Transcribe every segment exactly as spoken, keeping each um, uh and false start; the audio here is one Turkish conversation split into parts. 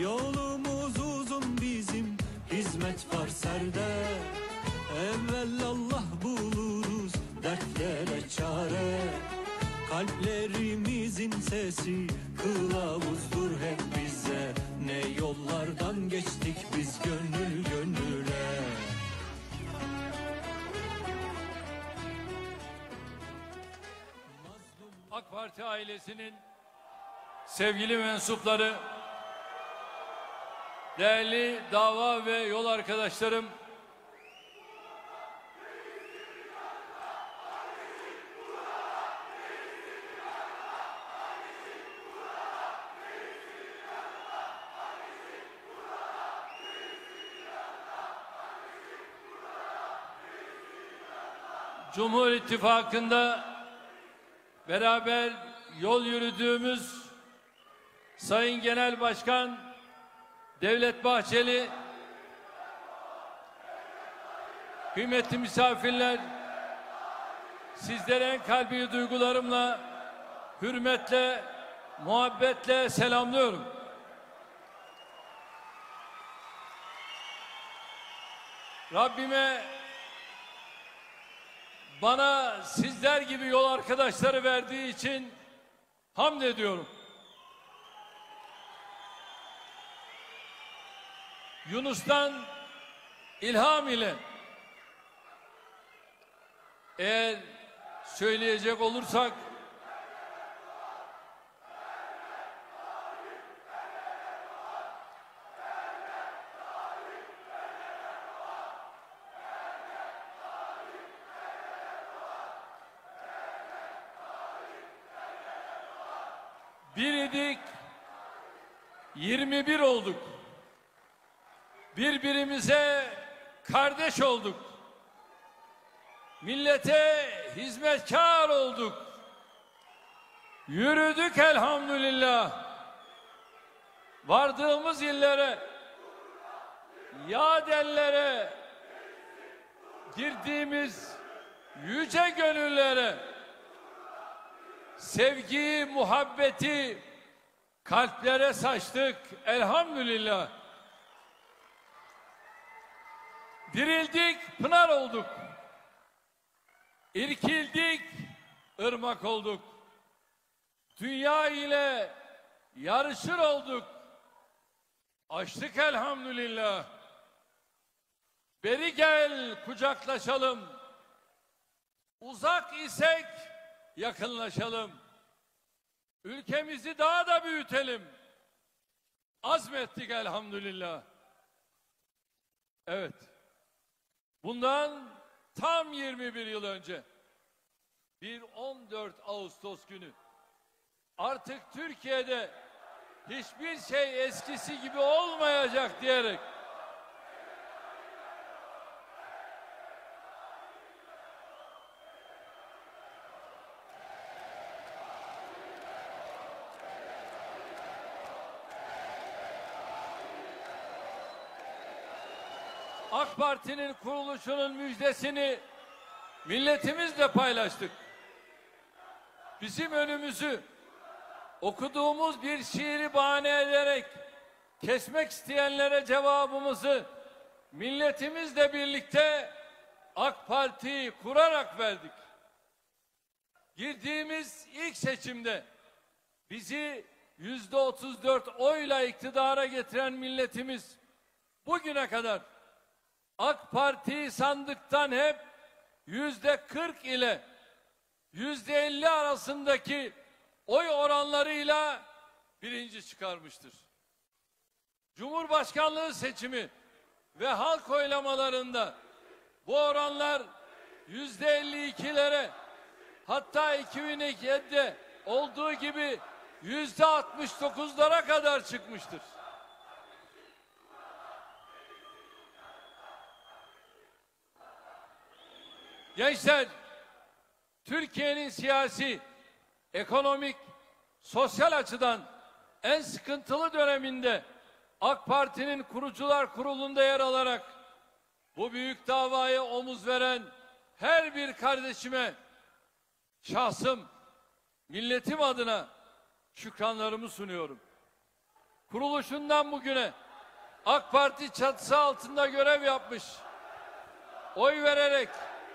Yolumuz uzun bizim, hizmet var serde. Evvel Allah buluruz dertlere çare. Kalplerimizin sesi kılavuzdur hep bize. Ne yollardan geçtik biz gönül gönüle. AK Parti ailesinin sevgili mensupları, değerli dava ve yol arkadaşlarım, Cumhur İttifakı'nda beraber yol yürüdüğümüz Sayın Genel Başkan Devlet Bahçeli, kıymetli misafirler, sizlere en kalbi duygularımla, hürmetle, muhabbetle selamlıyorum. Rabbime bana sizler gibi yol arkadaşları verdiği için hamd ediyorum. Yunus'tan ilham ile eğer söyleyecek olursak bir idik, yirmi bir olduk. Birbirimize kardeş olduk. Millete hizmetkar olduk. Yürüdük elhamdülillah. Vardığımız illere, yadellere, girdiğimiz yüce gönüllere sevgiyi, muhabbeti kalplere saçtık elhamdülillah. Dirildik, pınar olduk. İrkildik, ırmak olduk. Dünya ile yarışır olduk. Açtık elhamdülillah. Beri gel kucaklaşalım. Uzak isek yakınlaşalım. Ülkemizi daha da büyütelim. Azmettik elhamdülillah. Evet. Bundan tam yirmi bir yıl önce bir on dört Ağustos günü artık Türkiye'de hiçbir şey eskisi gibi olmayacak diyerek AK Parti'nin kuruluşunun müjdesini milletimizle paylaştık. Bizim önümüzü okuduğumuz bir şiiri bahane ederek kesmek isteyenlere cevabımızı milletimizle birlikte AK Parti'yi kurarak verdik. Girdiğimiz ilk seçimde bizi yüzde otuz dört oyla iktidara getiren milletimiz bugüne kadar AK Parti sandıktan hep yüzde kırk ile yüzde elli arasındaki oy oranlarıyla birinci çıkarmıştır. Cumhurbaşkanlığı seçimi ve halk oylamalarında bu oranlar yüzde elli ikilere, hatta iki bin yedide olduğu gibi yüzde altmış dokuzlara kadar çıkmıştır. Gençler, Türkiye'nin siyasi, ekonomik, sosyal açıdan en sıkıntılı döneminde AK Parti'nin kurucular kurulunda yer alarak bu büyük davaya omuz veren her bir kardeşime şahsım, milletim adına şükranlarımı sunuyorum. kuruluşundan bugüne AK Parti çatısı altında görev yapmış, oy vererek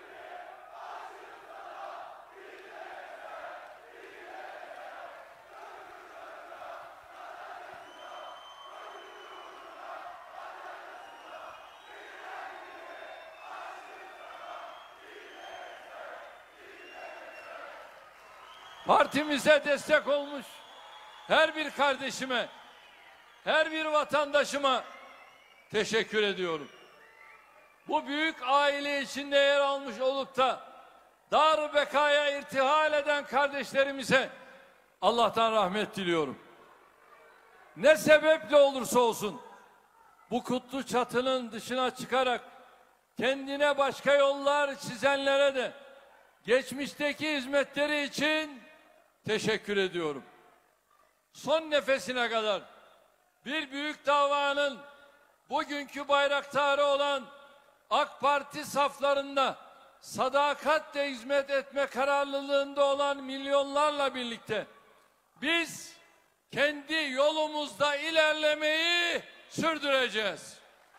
partimize destek olmuş her bir kardeşime, her bir vatandaşıma teşekkür ediyorum. Bu büyük aile içinde yer almış olup da dar bekaya irtihal eden kardeşlerimize Allah'tan rahmet diliyorum. Ne sebeple olursa olsun bu kutlu çatının dışına çıkarak kendine başka yollar çizenlere de geçmişteki hizmetleri için teşekkür ediyorum. Son nefesine kadar bir büyük davanın bugünkü bayraktarı olan AK Parti saflarında sadakatle hizmet etme kararlılığında olan milyonlarla birlikte biz kendi yolumuzda ilerlemeyi sürdüreceğiz.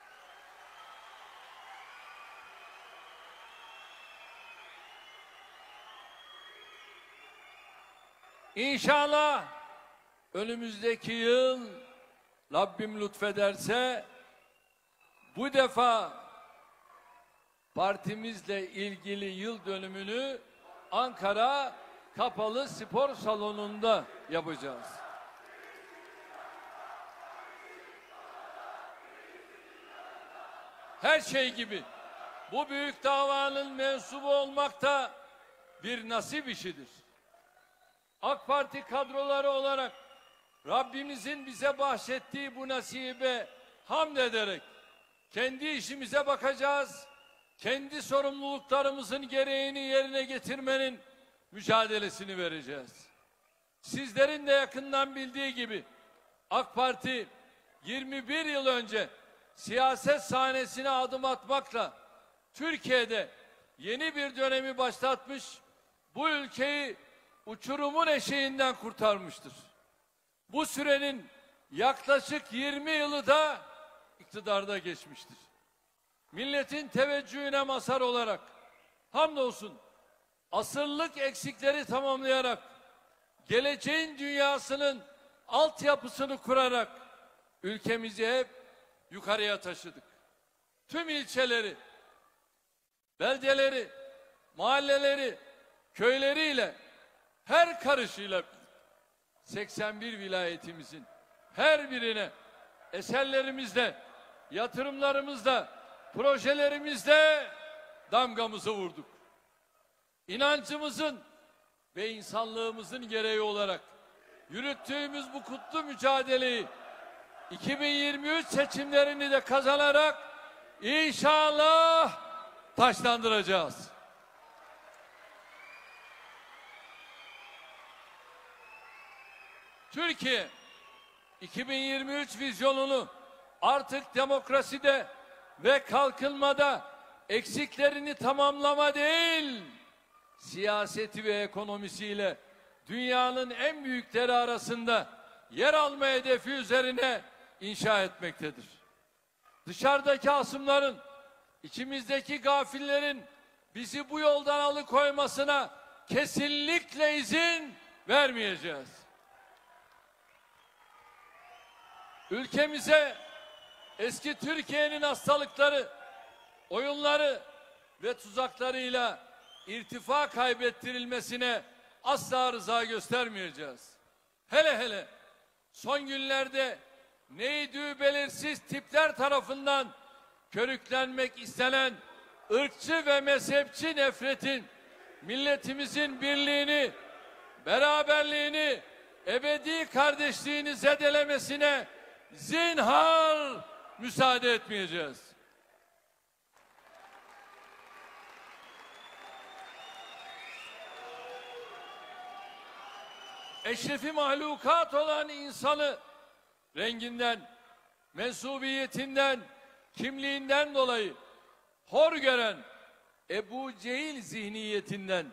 İnşallah önümüzdeki yıl Rabbim lütfederse bu defa partimizle ilgili yıl dönümünü Ankara Kapalı Spor Salonu'nda yapacağız. Her şey gibi bu büyük davanın mensubu olmak da bir nasip işidir. AK Parti kadroları olarak Rabbimizin bize bahşettiği bu nasibe hamd ederek kendi işimize bakacağız. Kendi sorumluluklarımızın gereğini yerine getirmenin mücadelesini vereceğiz. Sizlerin de yakından bildiği gibi AK Parti yirmi bir yıl önce siyaset sahnesine adım atmakla Türkiye'de yeni bir dönemi başlatmış, bu ülkeyi uçurumun eşiğinden kurtarmıştır. Bu sürenin yaklaşık yirmi yılı da iktidarda geçmiştir. Milletin teveccühüne mazhar olarak hamdolsun asırlık eksikleri tamamlayarak geleceğin dünyasının altyapısını kurarak ülkemizi hep yukarıya taşıdık. Tüm ilçeleri, beldeleri, mahalleleri, köyleriyle, her karışıyla seksen bir vilayetimizin her birine eserlerimizle, yatırımlarımızla, projelerimizle damgamızı vurduk. İnancımızın ve insanlığımızın gereği olarak yürüttüğümüz bu kutlu mücadeleyi iki bin yirmi üç seçimlerini de kazanarak inşallah taşlandıracağız. Türkiye iki bin yirmi üç vizyonunu artık demokraside ve kalkınmada eksiklerini tamamlama değil, siyaseti ve ekonomisiyle dünyanın en büyükleri arasında yer alma hedefi üzerine inşa etmektedir. Dışarıdaki asımların, içimizdeki gafillerin bizi bu yoldan alıkoymasına kesinlikle izin vermeyeceğiz. Ülkemize eski Türkiye'nin hastalıkları, oyunları ve tuzaklarıyla irtifa kaybettirilmesine asla rıza göstermeyeceğiz. Hele hele son günlerde neydi belirsiz tipler tarafından körüklenmek istenen ırkçı ve mezhepçi nefretin milletimizin birliğini, beraberliğini, ebedi kardeşliğini zedelemesine zinhar müsaade etmeyeceğiz. Eşrefi mahlukat olan insanı renginden, mensubiyetinden, kimliğinden dolayı hor gören Ebu Cehil zihniyetinden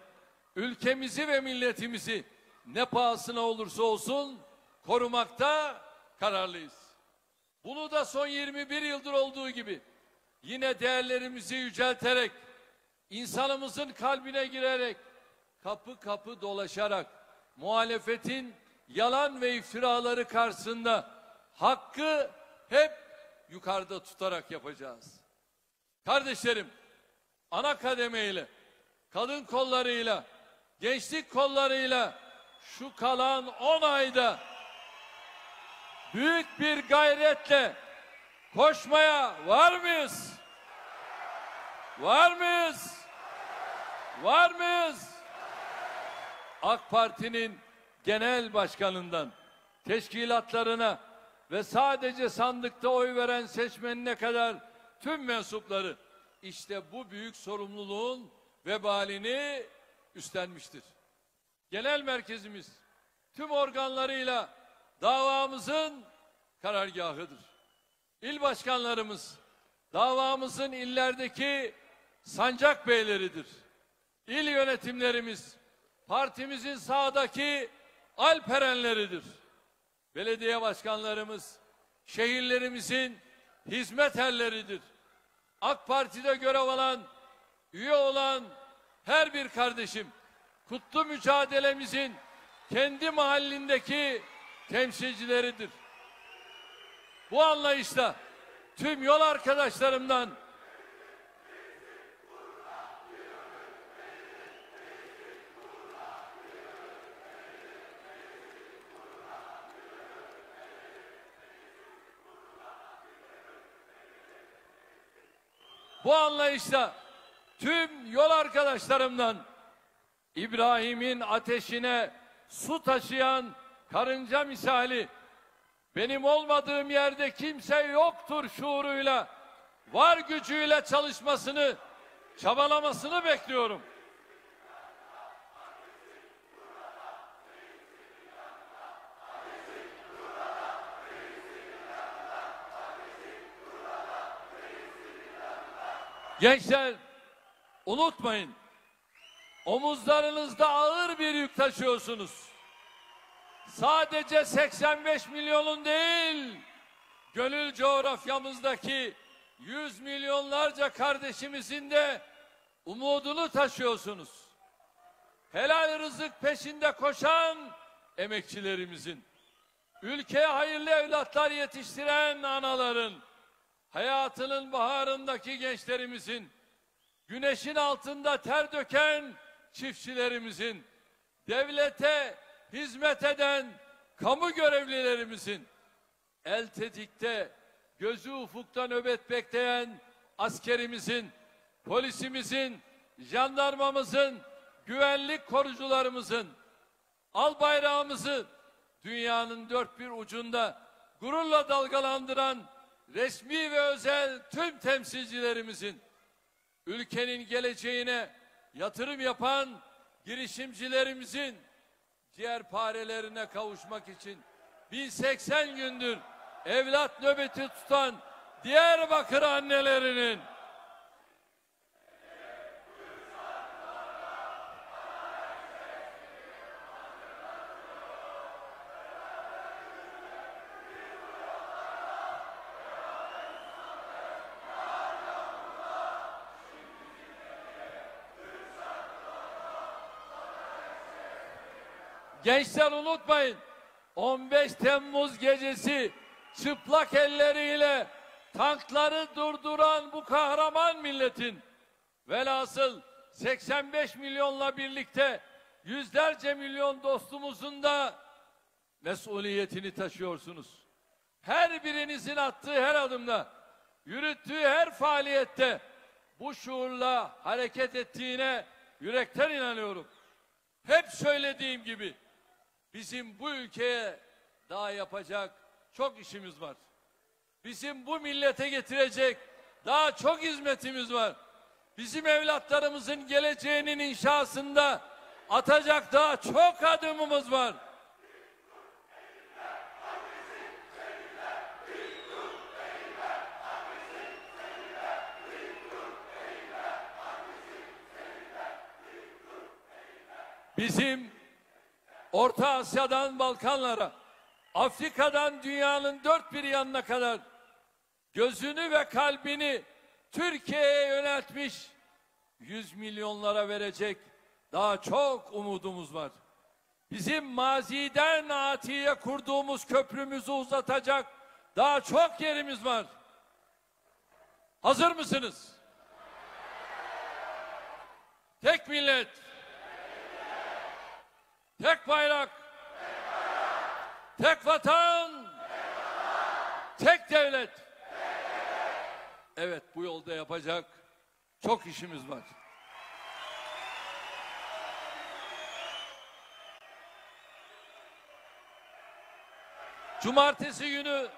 ülkemizi ve milletimizi ne pahasına olursa olsun korumakta kararlıyız. Bunu da son yirmi bir yıldır olduğu gibi yine değerlerimizi yücelterek, insanımızın kalbine girerek, kapı kapı dolaşarak, muhalefetin yalan ve iftiraları karşısında hakkı hep yukarıda tutarak yapacağız. Kardeşlerim, ana kademeyle, kadın kollarıyla, gençlik kollarıyla şu kalan on ayda büyük bir gayretle koşmaya var mıyız? Var mıyız? Var mıyız? AK Parti'nin genel başkanından teşkilatlarına ve sadece sandıkta oy veren seçmenine kadar tüm mensupları işte bu büyük sorumluluğun vebalini üstlenmiştir. Genel merkezimiz tüm organlarıyla davamızın karargahıdır. İl başkanlarımız davamızın illerdeki sancak beyleridir. İl yönetimlerimiz partimizin sahadaki alperenleridir. Belediye başkanlarımız şehirlerimizin hizmet erleridir. AK Parti'de görev alan, üye olan her bir kardeşim kutlu mücadelemizin kendi mahallindeki temsilcileridir. Bu anlayışla tüm yol arkadaşlarımdan bu anlayışla tüm yol arkadaşlarımdan İbrahim'in ateşine su taşıyan karınca misali benim olmadığım yerde kimse yoktur şuuruyla var gücüyle çalışmasını, çabalamasını bekliyorum. Gençler, unutmayın, omuzlarınızda ağır bir yük taşıyorsunuz. Sadece seksen beş milyonun değil, gönül coğrafyamızdaki yüz milyonlarca kardeşimizin de umudunu taşıyorsunuz. Helal rızık peşinde koşan emekçilerimizin, ülkeye hayırlı evlatlar yetiştiren anaların, hayatının baharındaki gençlerimizin, güneşin altında ter döken çiftçilerimizin, devlete hizmet eden kamu görevlilerimizin, el tetikte, gözü ufukta nöbet bekleyen askerimizin, polisimizin, jandarmamızın, güvenlik korucularımızın, al bayrağımızı dünyanın dört bir ucunda gururla dalgalandıran resmi ve özel tüm temsilcilerimizin, ülkenin geleceğine yatırım yapan girişimcilerimizin ciğerparelerine kavuşmak için bin seksen gündür evlat nöbeti tutan Diyarbakır annelerinin, gençler unutmayın, on beş Temmuz gecesi çıplak elleriyle tankları durduran bu kahraman milletin, velhasıl seksen beş milyonla birlikte yüzlerce milyon dostumuzun da mesuliyetini taşıyorsunuz. Her birinizin attığı her adımda, yürüttüğü her faaliyette bu şuurla hareket ettiğine yürekten inanıyorum. Hep söylediğim gibi bizim bu ülkeye daha yapacak çok işimiz var. Bizim bu millete getirecek daha çok hizmetimiz var. Bizim evlatlarımızın geleceğinin inşasında atacak daha çok adımımız var. Bizim Orta Asya'dan Balkanlara, Afrika'dan dünyanın dört bir yanına kadar gözünü ve kalbini Türkiye'ye yöneltmiş, yüz milyonlara verecek daha çok umudumuz var. Bizim maziden atiye kurduğumuz köprümüzü uzatacak daha çok yerimiz var. Hazır mısınız? Tek millet, tek bayrak, tek vatan, tek devlet. Evet, bu yolda yapacak çok işimiz var. Cumartesi günü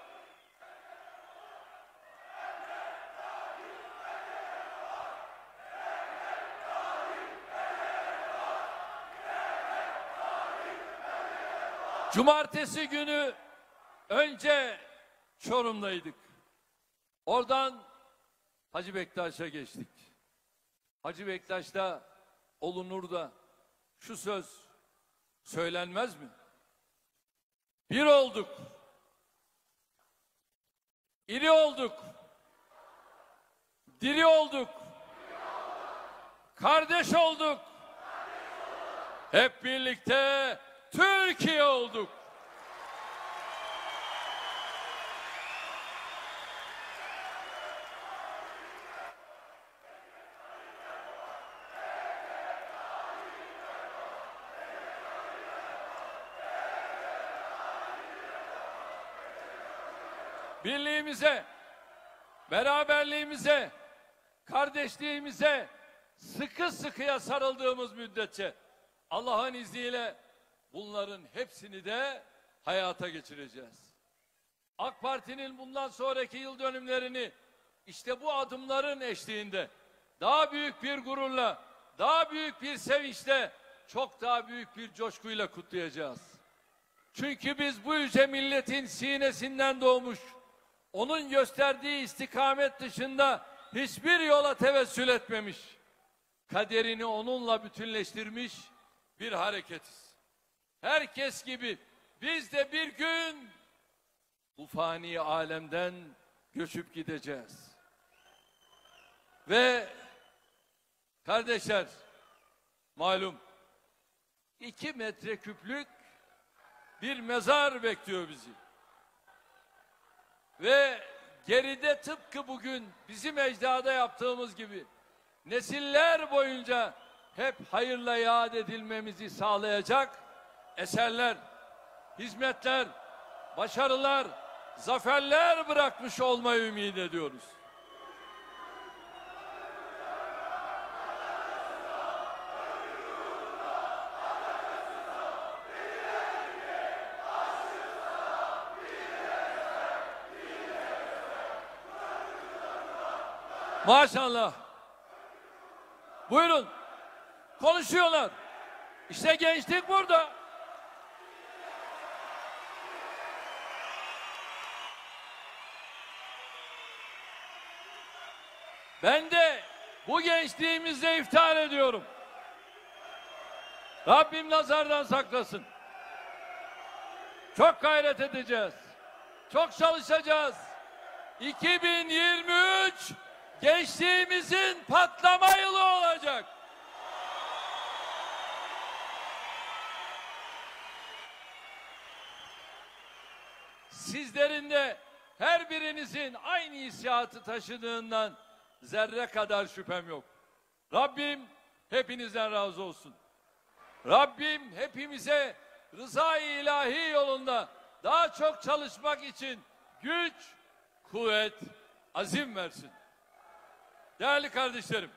Cumartesi günü önce Çorum'daydık. Oradan Hacı Bektaş'a geçtik. Hacı Bektaş'ta olunur da şu söz söylenmez mi? Bir olduk. İri olduk. Diri olduk. Kardeş olduk. Hep birlikte Türkiye olduk. Birliğimize, beraberliğimize, kardeşliğimize sıkı sıkıya sarıldığımız müddetçe Allah'ın izniyle bunların hepsini de hayata geçireceğiz. AK Parti'nin bundan sonraki yıl dönümlerini işte bu adımların eşliğinde daha büyük bir gururla, daha büyük bir sevinçle, çok daha büyük bir coşkuyla kutlayacağız. Çünkü biz bu yüce milletin sinesinden doğmuş, onun gösterdiği istikamet dışında hiçbir yola tevessül etmemiş, kaderini onunla bütünleştirmiş bir hareketiz. Herkes gibi biz de bir gün bu fani alemden göçüp gideceğiz. Ve kardeşler, malum iki metreküplük bir mezar bekliyor bizi. Ve geride tıpkı bugün bizim ecdada yaptığımız gibi nesiller boyunca hep hayırla yad edilmemizi sağlayacak eserler, hizmetler, başarılar, zaferler bırakmış olmayı ümit ediyoruz. Maşallah. Buyurun. Konuşuyorlar. İşte gençlik burada. Ben de bu gençliğimizle iftihar ediyorum. Rabbim nazardan saklasın. Çok gayret edeceğiz. Çok çalışacağız. iki bin yirmi üç gençliğimizin patlama yılı olacak. Sizlerin de her birinizin aynı hissiyatı taşıdığından zerre kadar şüphem yok. Rabbim hepinizden razı olsun. Rabbim hepimize rıza-i ilahi yolunda daha çok çalışmak için güç, kuvvet, azim versin. Değerli kardeşlerim,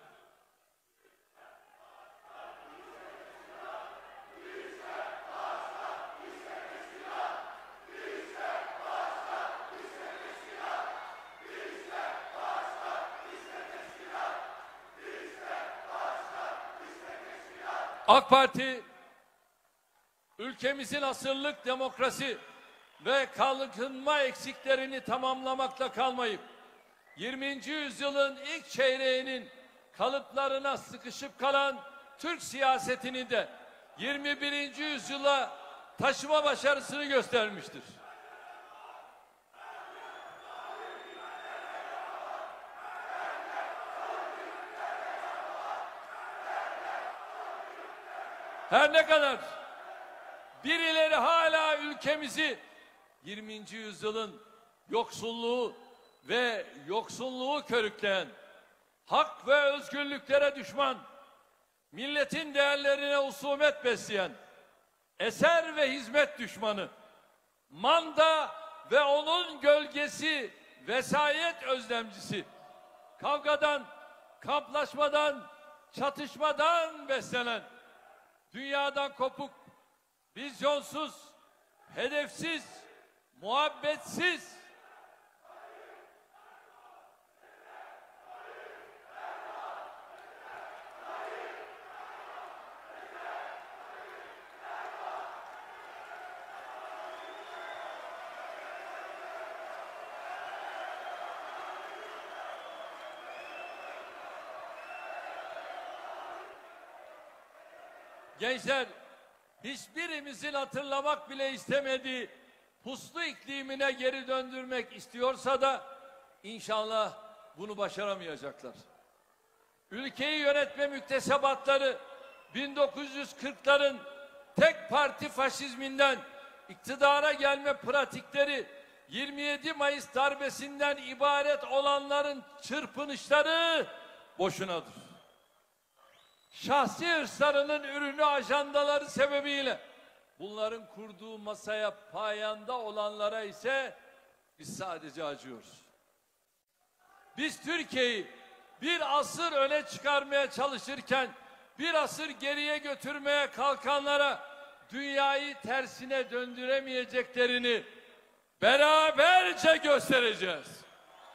AK Parti ülkemizin asırlık demokrasi ve kalkınma eksiklerini tamamlamakla kalmayıp yirminci yüzyılın ilk çeyreğinin kalıplarına sıkışıp kalan Türk siyasetini de yirmi birinci yüzyıla taşıma başarısını göstermiştir. Her ne kadar birileri hala ülkemizi yirminci yüzyılın yoksulluğu ve yoksulluğu körükleyen, hak ve özgürlüklere düşman, milletin değerlerine husumet besleyen, eser ve hizmet düşmanı, manda ve onun gölgesi, vesayet özlemcisi, kavgadan, kamplaşmadan, çatışmadan beslenen, dünyadan kopuk, vizyonsuz, hedefsiz, muhabbetsiz, gençler hiçbirimizin hatırlamak bile istemediği puslu iklimine geri döndürmek istiyorsa da inşallah bunu başaramayacaklar. Ülkeyi yönetme müktesebatları bin dokuz yüz kırkların tek parti faşizminden iktidara gelme pratikleri yirmi yedi Mayıs darbesinden ibaret olanların çırpınışları boşunadır. Şahsi hırslarının ürünü ajandaları sebebiyle bunların kurduğu masaya payanda olanlara ise biz sadece acıyoruz. Biz Türkiye'yi bir asır öne çıkarmaya çalışırken bir asır geriye götürmeye kalkanlara dünyayı tersine döndüremeyeceklerini beraberce göstereceğiz.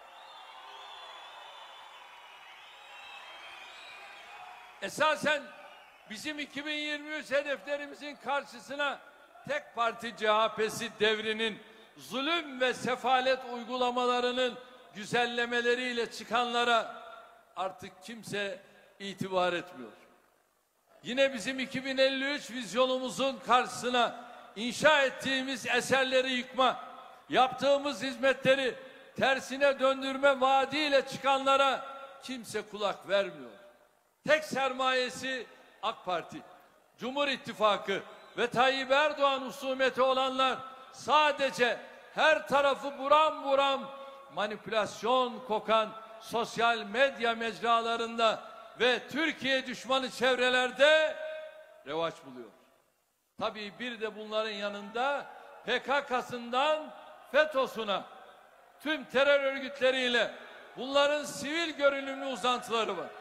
Esasen bizim iki bin yirmi üç hedeflerimizin karşısına tek parti C H P'si devrinin zulüm ve sefalet uygulamalarının güzellemeleriyle çıkanlara artık kimse itibar etmiyor. Yine bizim iki bin elli üç vizyonumuzun karşısına inşa ettiğimiz eserleri yıkma, yaptığımız hizmetleri tersine döndürme vaadiyle çıkanlara kimse kulak vermiyor. Tek sermayesi AK Parti, Cumhur İttifakı ve Tayyip Erdoğan husumeti olanlar sadece her tarafı buram buram manipülasyon kokan sosyal medya mecralarında ve Türkiye düşmanı çevrelerde revaç buluyor. Tabii bir de bunların yanında P K K'sından FETÖ'süne tüm terör örgütleriyle bunların sivil görünümlü uzantıları var.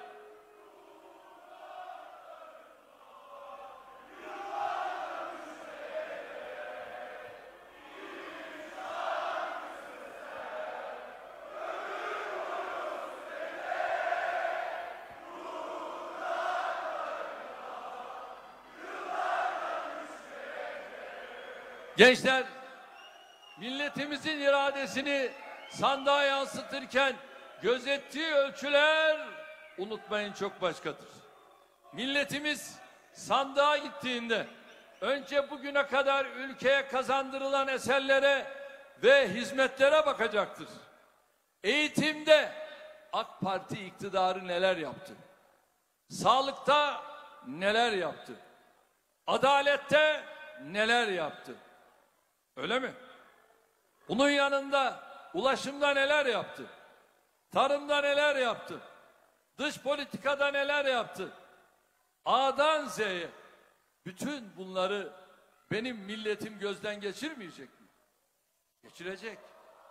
Gençler, milletimizin iradesini sandığa yansıtırken gözettiği ölçüler unutmayın çok başkadır. Milletimiz sandığa gittiğinde önce bugüne kadar ülkeye kazandırılan eserlere ve hizmetlere bakacaktır. Eğitimde AK Parti iktidarı neler yaptı? Sağlıkta neler yaptı? Adalette neler yaptı? Öyle mi? Bunun yanında ulaşımda neler yaptı? Tarımda neler yaptı? Dış politikada neler yaptı? A'dan Z'ye bütün bunları benim milletim gözden geçirmeyecek mi? Geçirecek.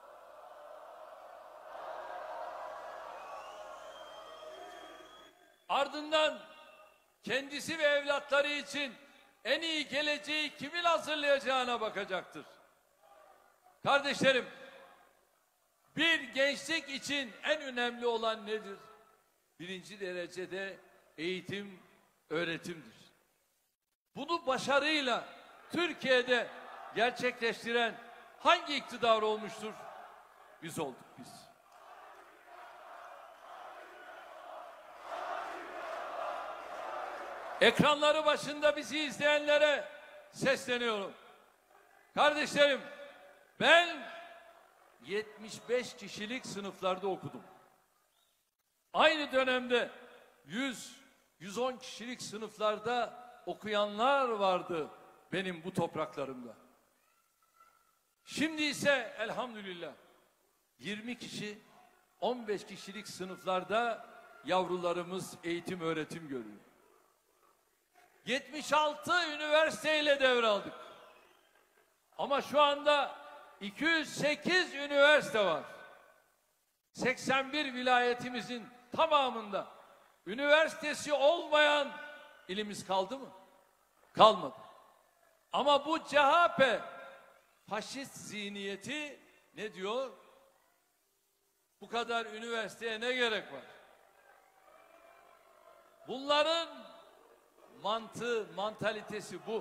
Ardından kendisi ve evlatları için en iyi geleceği kimin hazırlayacağına bakacaktır. Kardeşlerim, bir gençlik için en önemli olan nedir? Birinci derecede eğitim, öğretimdir. Bunu başarıyla Türkiye'de gerçekleştiren hangi iktidar olmuştur? Biz olduk biz. Ekranları başında bizi izleyenlere sesleniyorum. Kardeşlerim, ben yetmiş beş kişilik sınıflarda okudum. Aynı dönemde yüz yüz on kişilik sınıflarda okuyanlar vardı benim bu topraklarımda. Şimdi ise elhamdülillah yirmi kişi, on beş kişilik sınıflarda yavrularımız eğitim öğretim görüyor. yetmiş altı üniversiteyle devraldık. Ama şu anda iki yüz sekiz üniversite var. seksen bir vilayetimizin tamamında üniversitesi olmayan ilimiz kaldı mı? Kalmadı. Ama bu C H P faşist zihniyeti ne diyor? Bu kadar üniversiteye ne gerek var? Bunların mantığı, mantalitesi bu.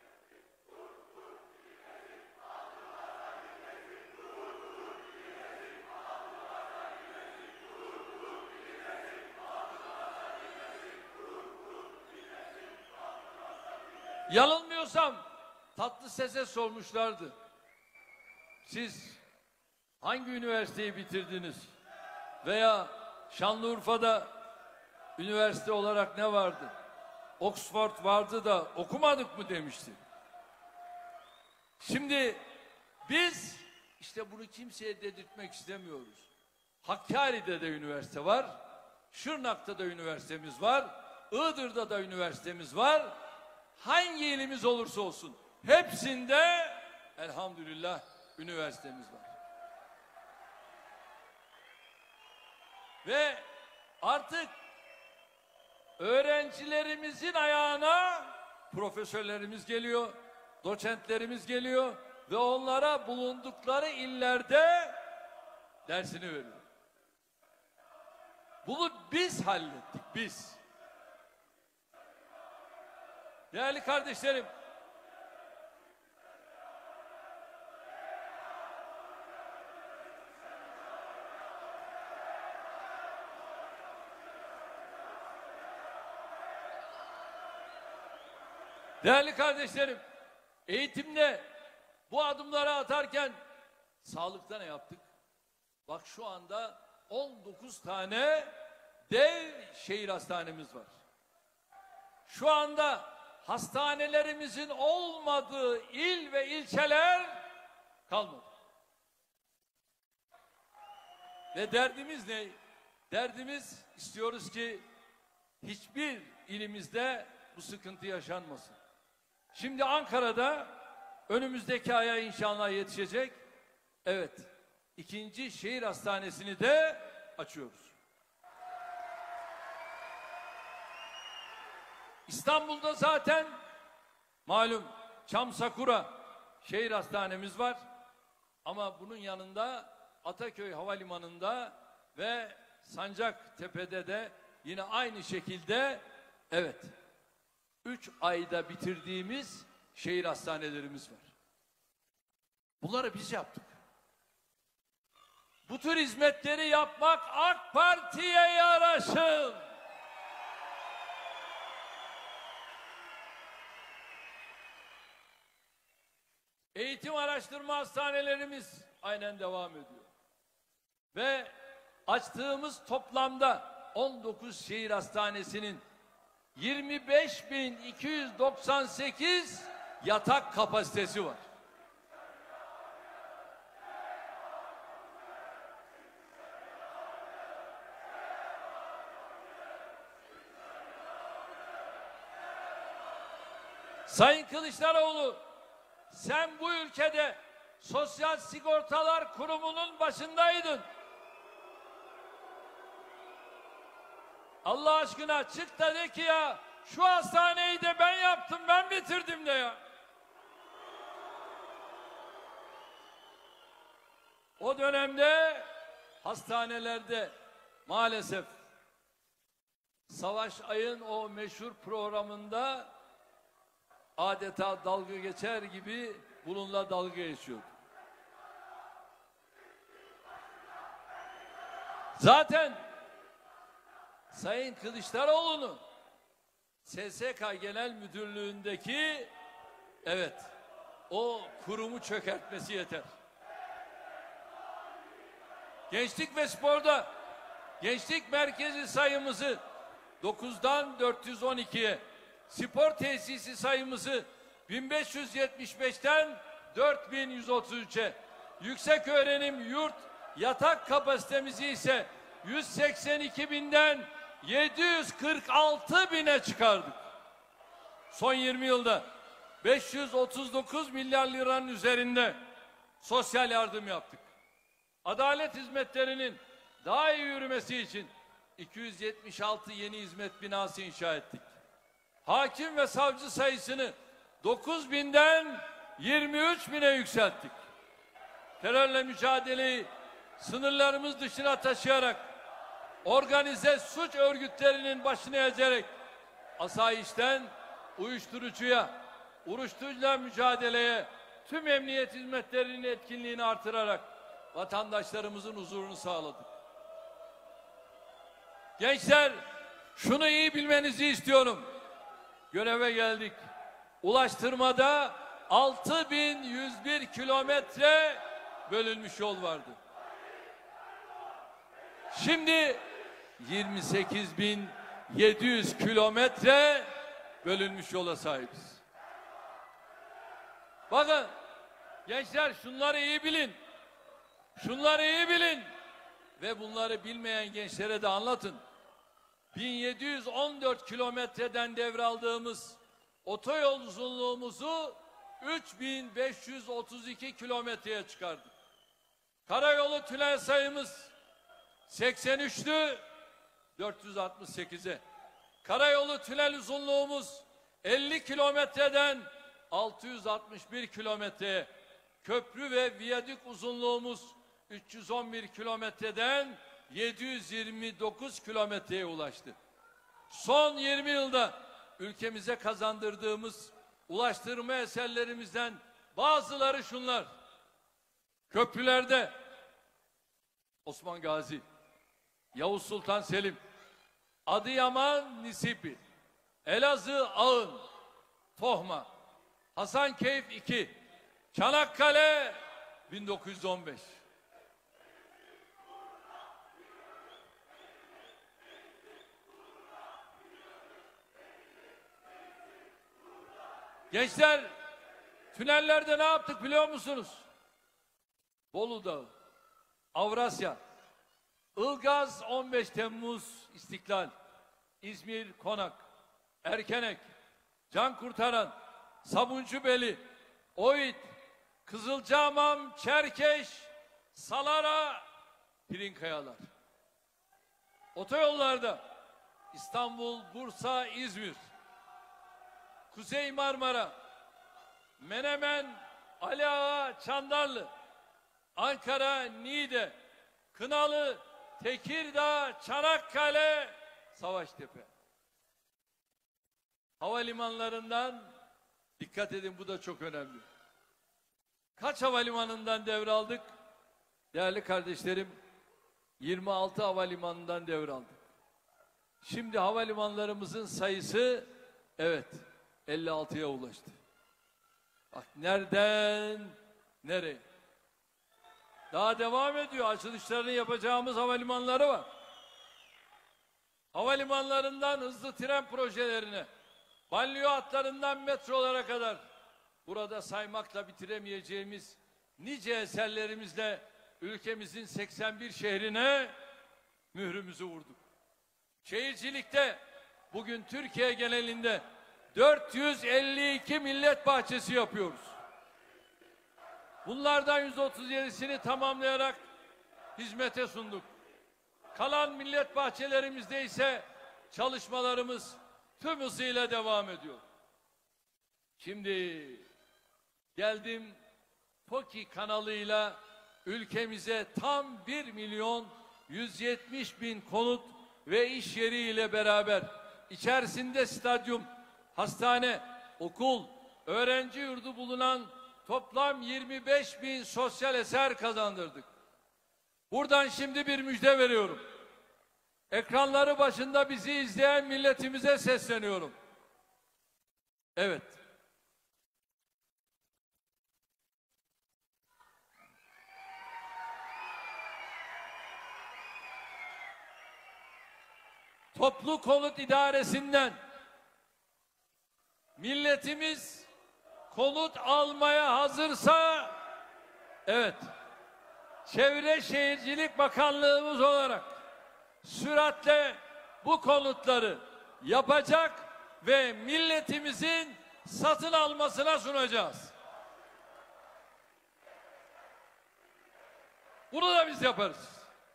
Yanılmıyorsam Tatlıses'e sormuşlardı. Siz hangi üniversiteyi bitirdiniz? Veya Şanlıurfa'da üniversite olarak ne vardı? Oxford vardı da okumadık mı demişti. Şimdi biz işte bunu kimseye dedirtmek istemiyoruz. Hakkari'de de üniversite var. Şırnak'ta da üniversitemiz var. Iğdır'da da üniversitemiz var. Hangi ilimiz olursa olsun hepsinde elhamdülillah üniversitemiz var. Ve artık öğrencilerimizin ayağına profesörlerimiz geliyor, doçentlerimiz geliyor ve onlara bulundukları illerde dersini veriyor. Bunu biz hallettik, biz. Değerli kardeşlerim, değerli kardeşlerim, eğitimde bu adımları atarken sağlıkta ne yaptık? Bak şu anda on dokuz tane dev şehir hastanemiz var. Şu anda hastanelerimizin olmadığı il ve ilçeler kalmadı. Ve derdimiz ne? Derdimiz istiyoruz ki hiçbir ilimizde bu sıkıntı yaşanmasın. Şimdi Ankara'da önümüzdeki aya inşallah yetişecek. Evet, ikinci şehir hastanesini de açıyoruz. İstanbul'da zaten malum Çamsakura şehir hastanemiz var. Ama bunun yanında Ataköy Havalimanı'nda ve Sancaktepe'de de yine aynı şekilde evet üç ayda bitirdiğimiz şehir hastanelerimiz var. Bunları biz yaptık. Bu tür hizmetleri yapmak AK Parti'ye yaraşır. Eğitim araştırma hastanelerimiz aynen devam ediyor. Ve açtığımız toplamda on dokuz şehir hastanesinin yirmi beş bin iki yüz doksan sekiz yatak kapasitesi var. Sayın Kılıçdaroğlu, sen bu ülkede Sosyal Sigortalar Kurumu'nun başındaydın. Allah aşkına çık da de ki ya şu hastaneyi de ben yaptım, ben bitirdim de ya. O dönemde hastanelerde maalesef Savaş Ay'ın o meşhur programında adeta dalga geçer gibi bununla dalga geçiyordu. Zaten Sayın Kılıçdaroğlu'nun S S K Genel Müdürlüğü'ndeki evet o kurumu çökertmesi yeter. Gençlik ve sporda gençlik merkezi sayımızı dokuzdan dört yüz on ikiye, spor tesisi sayımızı bin beş yüz yetmiş beşten dört bin yüz otuz üçe, yüksek öğrenim yurt yatak kapasitemizi ise yüz seksen iki binden yedi yüz kırk altı bine çıkardık. Son yirmi yılda beş yüz otuz dokuz milyar liranın üzerinde sosyal yardım yaptık. Adalet hizmetlerinin daha iyi yürümesi için iki yüz yetmiş altı yeni hizmet binası inşa ettik. Hakim ve savcı sayısını dokuz binden yirmi üç bine yükselttik. Terörle mücadeleyi sınırlarımız dışına taşıyarak, organize suç örgütlerinin başını ezerek, asayişten uyuşturucuya, uyuşturucuyla mücadeleye, tüm emniyet hizmetlerinin etkinliğini artırarak vatandaşlarımızın huzurunu sağladık. Gençler, şunu iyi bilmenizi istiyorum. Göreve geldik. Ulaştırmada altı bin yüz bir kilometre bölünmüş yol vardı. Şimdi yirmi sekiz bin yedi yüz kilometre bölünmüş yola sahibiz. Bakın gençler, şunları iyi bilin. Şunları iyi bilin. Ve bunları bilmeyen gençlere de anlatın. bin yedi yüz on dört kilometreden devraldığımız otoyol uzunluğumuzu üç bin beş yüz otuz iki kilometreye çıkardık. Karayolu tünel sayımız seksen üçtü, dört yüz altmış sekize. Karayolu tünel uzunluğumuz elli kilometreden altı yüz altmış bir kilometreye. Köprü ve viyadük uzunluğumuz üç yüz on bir kilometreden yedi yüz yirmi dokuz kilometreye ulaştı. Son yirmi yılda ülkemize kazandırdığımız ulaştırma eserlerimizden bazıları şunlar. Köprülerde Osman Gazi, Yavuz Sultan Selim, Adıyaman Nisipi, Elazığ Ağın, Tohma, Hasankeyf iki, Çanakkale bin dokuz yüz on beş. Gençler, tünellerde ne yaptık biliyor musunuz? Bolu Dağı, Avrasya, Ilgaz on beş Temmuz İstiklal, İzmir Konak, Erkenek, Cankurtaran, Sabuncubeli, Oyit, Kızılcahamam, Çerkeş, Salara, Pirinkayalar. Otoyollarda İstanbul, Bursa, İzmir, Kuzey Marmara, Menemen, Ali Ağa, Çandarlı, Ankara, Niğde, Kınalı, Tekirdağ, Çanakkale, Savaştepe. Havalimanlarından dikkat edin, bu da çok önemli. Kaç havalimanından devraldık? Değerli kardeşlerim, yirmi altı havalimanından devraldık. Şimdi havalimanlarımızın sayısı evet elli altıya ulaştı. Bak nereden nereye? Daha devam ediyor. Açılışlarını yapacağımız havalimanları var. Havalimanlarından hızlı tren projelerine, banliyö hatlarından metrolara kadar burada saymakla bitiremeyeceğimiz nice eserlerimizle ülkemizin seksen bir şehrine mührümüzü vurduk. Şehircilikte bugün Türkiye genelinde dört yüz elli iki millet bahçesi yapıyoruz. Bunlardan yüz otuz yedisini tamamlayarak hizmete sunduk. Kalan millet bahçelerimizde ise çalışmalarımız tüm hızıyla devam ediyor. Şimdi geldim TOKİ kanalıyla ülkemize tam bir milyon yüz yetmiş bin konut ve iş yeri ile beraber içerisinde stadyum, hastane, okul, öğrenci yurdu bulunan toplam yirmi beş bin sosyal eser kazandırdık. Buradan şimdi bir müjde veriyorum. Ekranları başında bizi izleyen milletimize sesleniyorum. Evet. Toplu konut idaresinden milletimiz konut almaya hazırsa, evet, Çevre Şehircilik Bakanlığımız olarak süratle bu konutları yapacak ve milletimizin satın almasına sunacağız. Bunu da biz yaparız.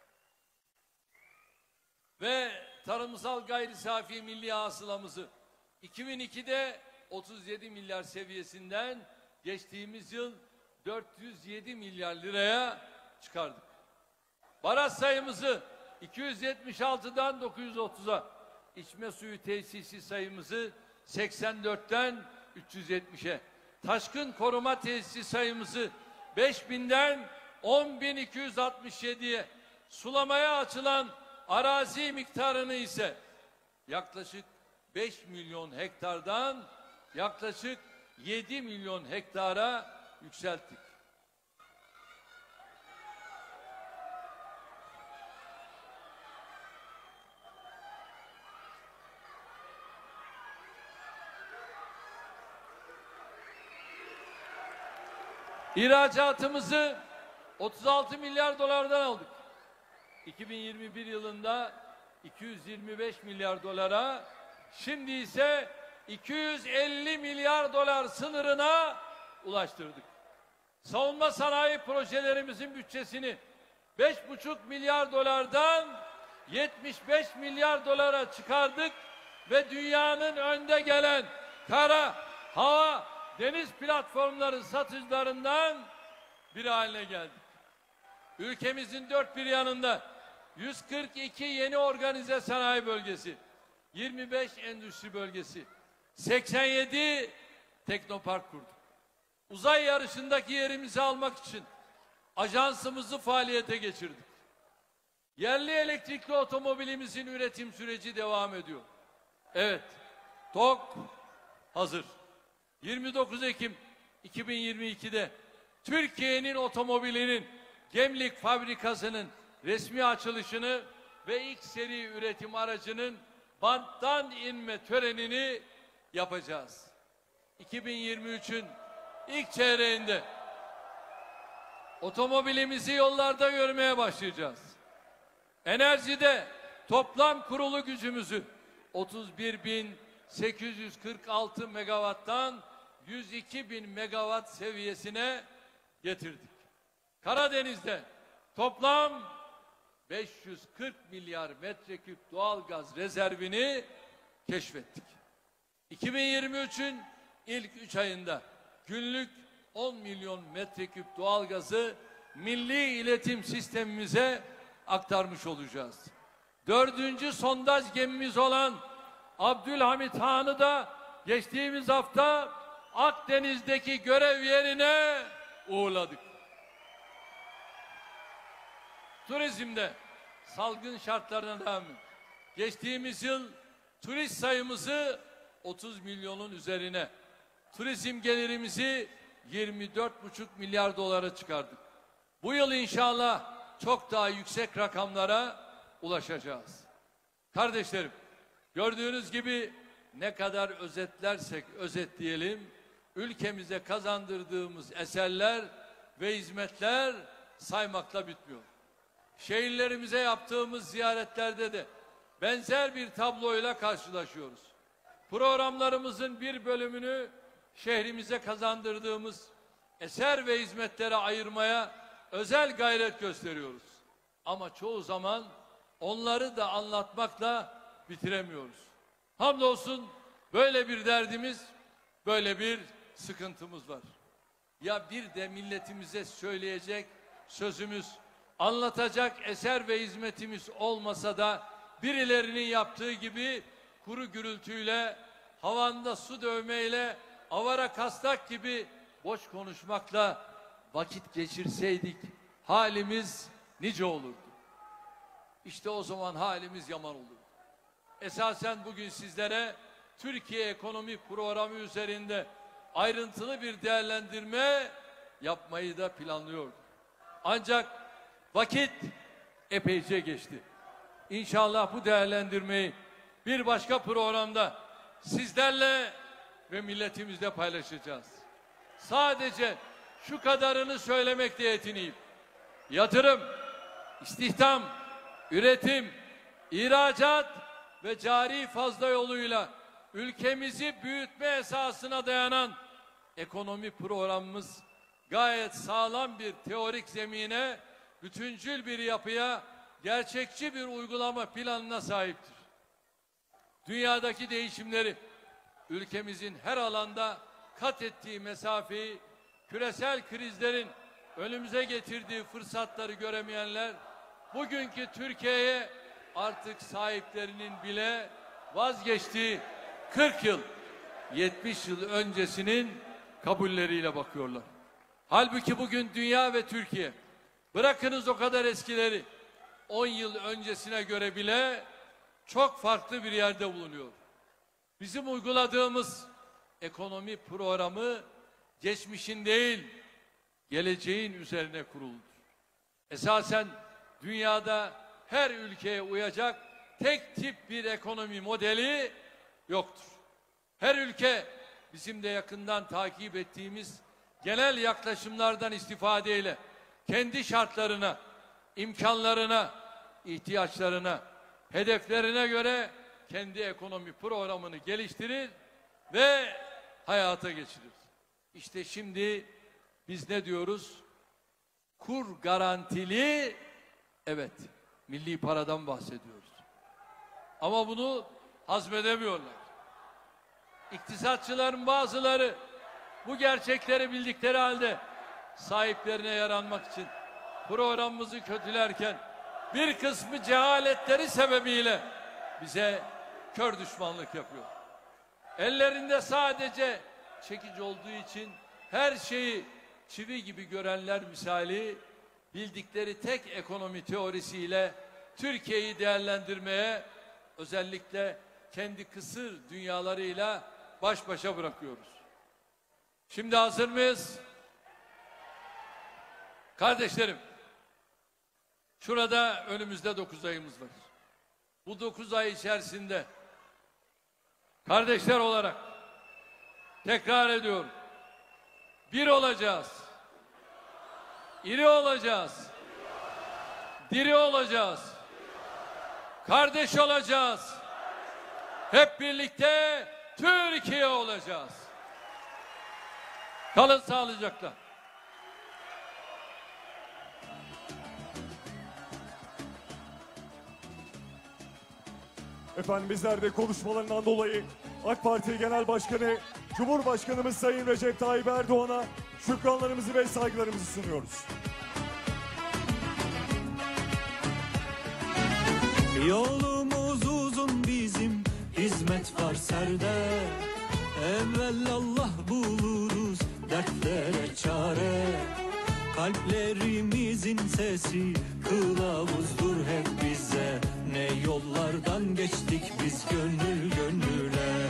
Ve tarımsal gayri safi milli hasılamızı iki bin ikide otuz yedi milyar seviyesinden geçtiğimiz yıl dört yüz yedi milyar liraya çıkardık. Baraj sayımızı iki yüz yetmiş altıdan dokuz yüz otuza, içme suyu tesisi sayımızı seksen dörtten üç yüz yetmişe, taşkın koruma tesisi sayımızı beş binden on bin iki yüz altmış yediye, sulamaya açılan arazi miktarını ise yaklaşık beş milyon hektardan yaklaşık yedi milyon hektara yükselttik. İhracatımızı otuz altı milyar dolardan aldık. iki bin yirmi bir yılında iki yüz yirmi beş milyar dolara, şimdi ise iki yüz elli milyar dolar sınırına ulaştırdık. Savunma sanayi projelerimizin bütçesini beş buçuk milyar dolardan yetmiş beş milyar dolara çıkardık ve dünyanın önde gelen kara, hava, deniz platformları satıcılarından biri haline geldik. Ülkemizin dört bir yanında yüz kırk iki yeni organize sanayi bölgesi, yirmi beş endüstri bölgesi, seksen yedi teknopark kurduk. Uzay yarışındaki yerimizi almak için ajansımızı faaliyete geçirdik. Yerli elektrikli otomobilimizin üretim süreci devam ediyor. Evet, TOG hazır. yirmi dokuz Ekim iki bin yirmi ikide Türkiye'nin otomobilinin Gemlik fabrikasının resmi açılışını ve ilk seri üretim aracının banttan inme törenini yapacağız. iki bin yirmi üçün ilk çeyreğinde otomobilimizi yollarda görmeye başlayacağız. Enerjide toplam kurulu gücümüzü otuz bir bin sekiz yüz kırk altı megawatttan yüz iki bin megawatt seviyesine getirdik. Karadeniz'de toplam beş yüz kırk milyar metreküp doğal gaz rezervini keşfettik. iki bin yirmi üçün ilk üç ayında günlük on milyon metreküp doğal gazı milli iletim sistemimize aktarmış olacağız. Dördüncü sondaj gemimiz olan Abdülhamit Han'ı da geçtiğimiz hafta Akdeniz'deki görev yerine uğurladık. Turizmde salgın şartlarına rağmen geçtiğimiz yıl turist sayımızı otuz milyonun üzerine, turizm gelirimizi yirmi dört buçuk milyar dolara çıkardık. Bu yıl inşallah çok daha yüksek rakamlara ulaşacağız. Kardeşlerim, gördüğünüz gibi ne kadar özetlersek özetleyelim, ülkemize kazandırdığımız eserler ve hizmetler saymakla bitmiyor. Şehirlerimize yaptığımız ziyaretlerde de benzer bir tabloyla karşılaşıyoruz. Programlarımızın bir bölümünü şehrimize kazandırdığımız eser ve hizmetlere ayırmaya özel gayret gösteriyoruz. Ama çoğu zaman onları da anlatmakla bitiremiyoruz. Hamdolsun böyle bir derdimiz, böyle bir sıkıntımız var. Ya bir de milletimize söyleyecek sözümüz, anlatacak eser ve hizmetimiz olmasa da birilerinin yaptığı gibi kuru gürültüyle, havanda su dövmeyle, avara kastak gibi boş konuşmakla vakit geçirseydik halimiz nice olurdu. İşte o zaman halimiz yaman olurdu. Esasen bugün sizlere Türkiye Ekonomi Programı üzerinde ayrıntılı bir değerlendirme yapmayı da planlıyorduk. Ancak vakit epeyce geçti. İnşallah bu değerlendirmeyi bir başka programda sizlerle ve milletimizle paylaşacağız. Sadece şu kadarını söylemekle yetineyim. Yatırım, istihdam, üretim, ihracat ve cari fazla yoluyla ülkemizi büyütme esasına dayanan ekonomi programımız gayet sağlam bir teorik zemine, bütüncül bir yapıya, gerçekçi bir uygulama planına sahiptir. Dünyadaki değişimleri, ülkemizin her alanda kat ettiği mesafeyi, küresel krizlerin önümüze getirdiği fırsatları göremeyenler, bugünkü Türkiye'ye artık sahiplerinin bile vazgeçtiği kırk yıl, yetmiş yıl öncesinin kabulleriyle bakıyorlar. Halbuki bugün dünya ve Türkiye, bırakınız o kadar eskileri, on yıl öncesine göre bile çok farklı bir yerde bulunuyor. Bizim uyguladığımız ekonomi programı geçmişin değil, geleceğin üzerine kuruludur. Esasen dünyada her ülkeye uyacak tek tip bir ekonomi modeli yoktur. Her ülke bizim de yakından takip ettiğimiz genel yaklaşımlardan istifadeyle kendi şartlarına, imkanlarına, ihtiyaçlarına, hedeflerine göre kendi ekonomi programını geliştirir ve hayata geçirir. İşte şimdi biz ne diyoruz? Kur garantili, evet, milli paradan bahsediyoruz. Ama bunu hazmedemiyorlar. İktisatçıların bazıları bu gerçekleri bildikleri halde sahiplerine yaranmak için programımızı kötülerken bir kısmı cehaletleri sebebiyle bize kör düşmanlık yapıyor. Ellerinde sadece çekici olduğu için her şeyi çivi gibi görenler misali bildikleri tek ekonomi teorisiyle Türkiye'yi değerlendirmeye, özellikle kendi kısır dünyalarıyla baş başa bırakıyoruz. Şimdi hazır mıyız? Kardeşlerim, şurada önümüzde dokuz ayımız var. Bu dokuz ay içerisinde kardeşler olarak tekrar ediyorum, bir olacağız, iri olacağız, diri olacağız, kardeş olacağız, hep birlikte Türkiye olacağız. Kalın sağlıcakla. Efendim bizler de konuşmalarından dolayı AK Parti Genel Başkanı Cumhurbaşkanımız Sayın Recep Tayyip Erdoğan'a şükranlarımızı ve saygılarımızı sunuyoruz. Yolumuz uzun bizim, hizmet var serde. Evvelallah buluruz dertlere çare. Kalplerimizin sesi kılavuzdur hep bize. Ne yollardan geçtik biz gönül gönüle.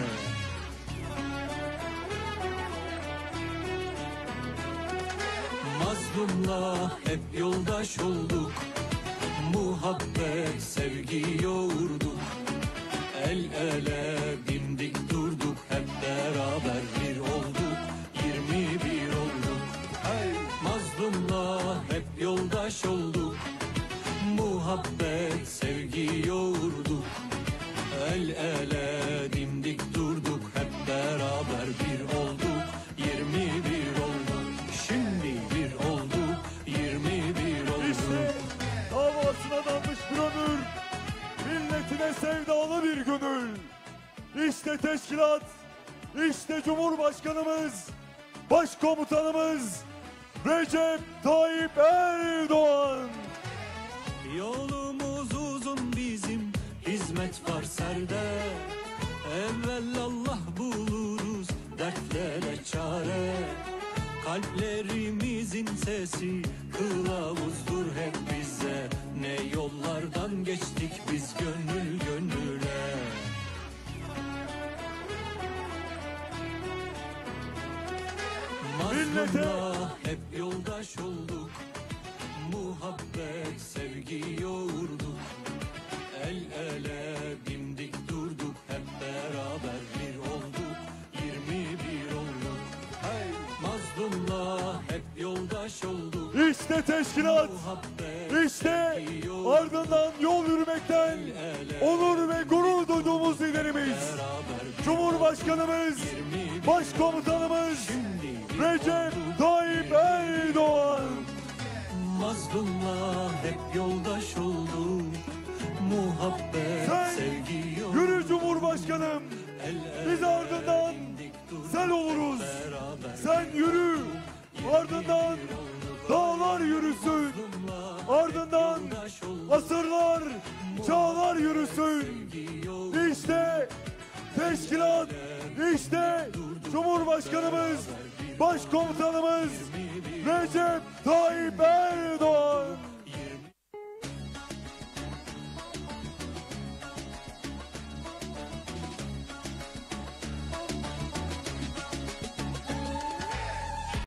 Mazlumla hep yoldaş olduk, muhabbet sevgi yoğurduk. El ele dimdik durduk, hep beraber bir olduk, yirmi bir olduk. Hey! Mazlumla hep yoldaş olduk, muhabbet sevgi yoğurduk. El ele dimdik durduk, hep beraber bir olduk, yirmi bir olduk. Şimdi bir olduk, yirmi bir olduk. İşte davasına adanmış bir ömür, milletine sevdalı bir gönül. İşte teşkilat, işte Cumhurbaşkanımız, Başkomutanımız Recep Tayyip Erdoğan. Yolumuz uzun bizim, hizmet var serde. Evvelallah buluruz dertlere çare. Kalplerimizin sesi kılavuzdur hep bize. Ne yollardan geçtik biz gönül gönüle. Mazlumla hep yoldaş olduk, muhabbet sevgi yoğurduk. El ele dimdik durduk, hep beraber bir olduk, yirmi İşte teşkilat, işte ardından yol yürümekten onur ve gurur duyduğumuz liderimiz, Cumhurbaşkanımız, Başkomutanımız Recep Tayyip Erdoğan. Mazlumla hep yoldaş olduk. Muhabbet, Sen sevgi yok. yürü Cumhurbaşkanım, biz ardından sen oluruz. Sen yürü, ardından dağlar yürüsün, ardından asırlar, çağlar yürüsün. İşte teşkilat, işte Cumhurbaşkanımız, Başkomutanımız Recep Tayyip Erdoğan.